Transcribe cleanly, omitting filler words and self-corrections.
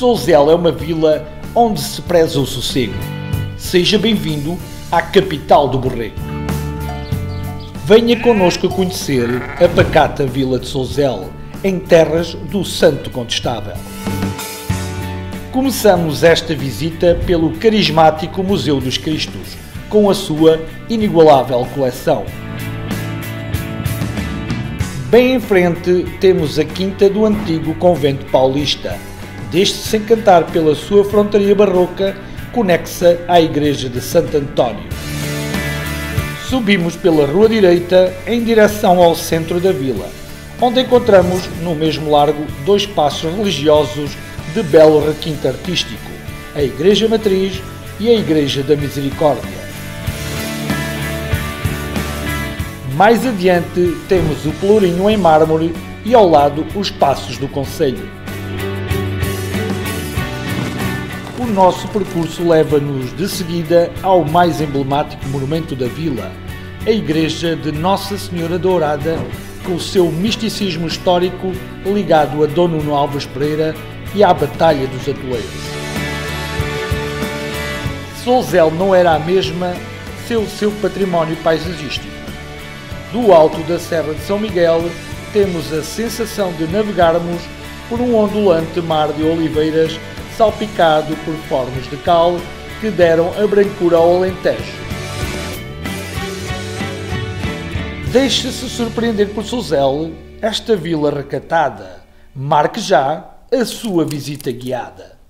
Sousel é uma vila onde se preza o sossego. Seja bem-vindo à capital do Borrego. Venha connosco a conhecer a pacata vila de Sousel, em terras do Santo Contestável. Começamos esta visita pelo carismático Museu dos Cristos, com a sua inigualável coleção. Bem em frente temos a quinta do antigo convento paulista, deixe-se encantar pela sua frontaria barroca, conexa à igreja de Santo António. Subimos pela rua direita em direção ao centro da vila, onde encontramos no mesmo largo dois espaços religiosos de belo requinte artístico, a Igreja Matriz e a Igreja da Misericórdia. Mais adiante temos o Pelourinho em mármore e ao lado os Passos do Concelho. O nosso percurso leva-nos de seguida ao mais emblemático monumento da vila, a Igreja de Nossa Senhora Dourada, com o seu misticismo histórico ligado a Dom Nuno Alves Pereira e à Batalha dos Atoleiros. Sousel não era a mesma sem o seu património paisagístico. Do alto da Serra de São Miguel, temos a sensação de navegarmos por um ondulante mar de oliveiras salpicado por formos de cal que deram a brancura ao Alentejo. Deixe-se surpreender por Sousel, esta vila recatada. Marque já a sua visita guiada.